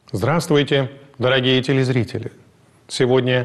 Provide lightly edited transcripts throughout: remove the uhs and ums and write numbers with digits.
Здравствуйте, дорогие телезрители! Сегодня,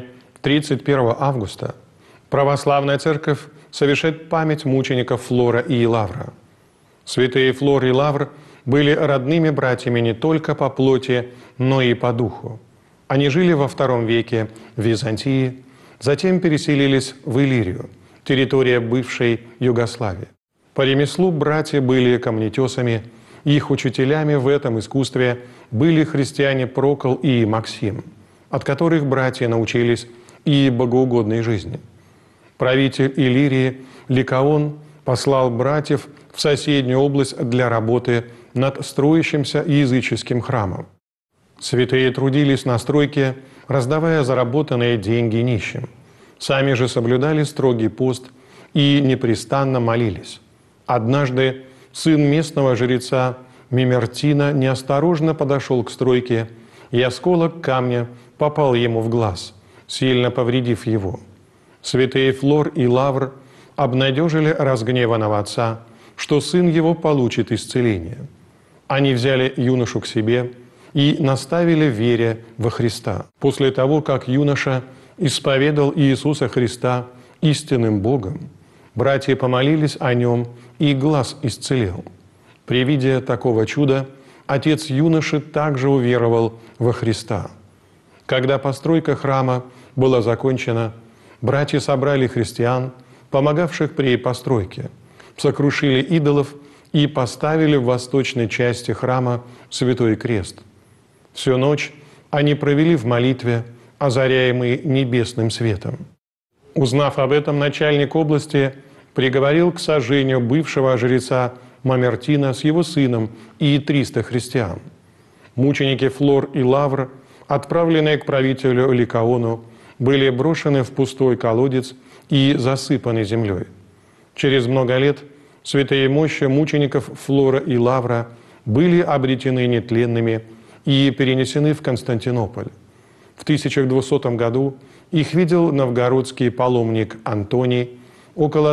31 августа, Православная Церковь совершает память мучеников Флора и Лавра. Святые Флор и Лавр были родными братьями не только по плоти, но и по духу. Они жили во II веке в Византии, затем переселились в Иллирию, территория бывшей Югославии. По ремеслу братья были камнетесами, их учителями в этом искусстве были христиане Прокол и Максим, от которых братья научились и богоугодной жизни. Правитель Иллирии Ликаон послал братьев в соседнюю область для работы над строящимся языческим храмом. Святые трудились на стройке, раздавая заработанные деньги нищим. Сами же соблюдали строгий пост и непрестанно молились. Однажды сын местного жреца Мемертина неосторожно подошел к стройке, и осколок камня попал ему в глаз, сильно повредив его. Святые Флор и Лавр обнадежили разгневанного отца, что сын его получит исцеление. Они взяли юношу к себе и наставили в вере во Христа. После того, как юноша исповедал Иисуса Христа истинным Богом, братья помолились о нем, и глаз исцелел. При виде такого чуда отец юноши также уверовал во Христа. Когда постройка храма была закончена, братья собрали христиан, помогавших при постройке, сокрушили идолов и поставили в восточной части храма Святой Крест. Всю ночь они провели в молитве, озаряемые небесным светом. Узнав об этом, начальник области приговорил к сожжению бывшего жреца Мамертина с его сыном и 300 христиан. Мученики Флор и Лавр, отправленные к правителю Ликаону, были брошены в пустой колодец и засыпаны землей. Через много лет святые мощи мучеников Флора и Лавра были обретены нетленными и перенесены в Константинополь. В 1200 году их видел новгородский паломник Антоний. Около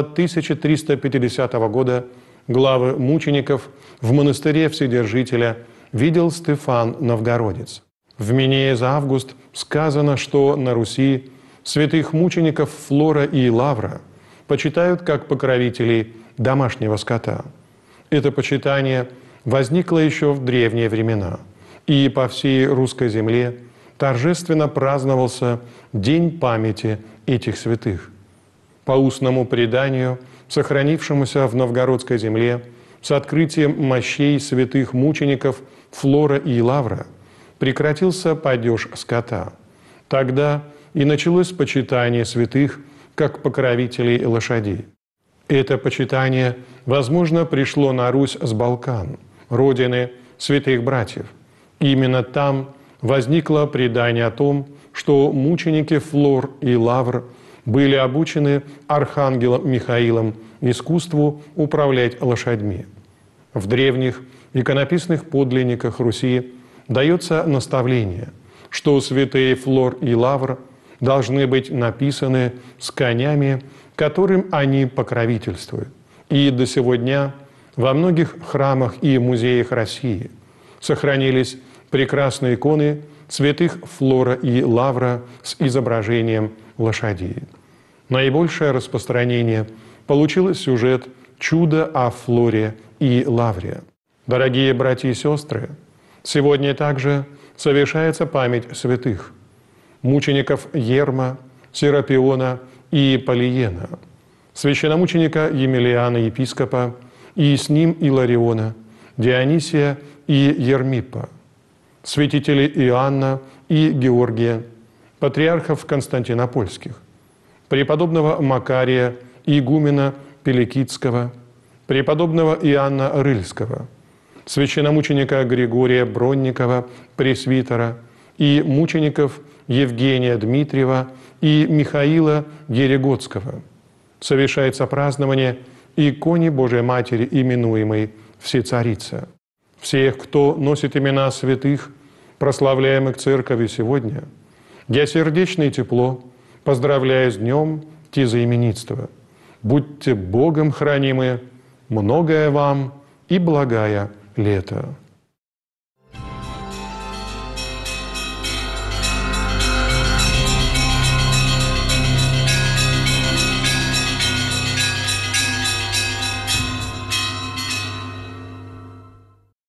1350 года главы мучеников в монастыре Вседержителя видел Стефан Новгородец. В Минее за август сказано, что на Руси святых мучеников Флора и Лавра почитают как покровителей домашнего скота. Это почитание возникло еще в древние времена, и по всей русской земле торжественно праздновался День памяти этих святых. По устному преданию, сохранившемуся в новгородской земле, с открытием мощей святых мучеников Флора и Лавра прекратился падеж скота. Тогда и началось почитание святых как покровителей лошадей. Это почитание, возможно, пришло на Русь с Балкан, родины святых братьев. Именно там возникло предание о том, что мученики Флор и Лавр были обучены архангелом Михаилом искусству управлять лошадьми. В древних иконописных подлинниках Руси дается наставление, что святые Флор и Лавр должны быть написаны с конями, которым они покровительствуют. И до сего дня во многих храмах и музеях России сохранились прекрасные иконы святых Флора и Лавра с изображением лошадей. Наибольшее распространение получил сюжет «Чудо о Флоре и Лавре». Дорогие братья и сестры, сегодня также совершается память святых мучеников Ерма, Серапиона и Полиена, священномученика Емелиана епископа и с ним Илариона, Дионисия и Ермиппа, святителей Иоанна и Георгия, патриархов константинопольских, преподобного Макария, игумена Пеликидского, преподобного Иоанна Рыльского, священномученика Григория Бронникова, пресвитера, и мучеников Евгения Дмитриева и Михаила Ереготского. Совершается празднование иконе Божией Матери, именуемой Всецарица. Всех, кто носит имена святых, прославляемых Церковью сегодня, я сердечно и тепло поздравляю с днем тезаименитства. Будьте Богом хранимы, многое вам и благая лето.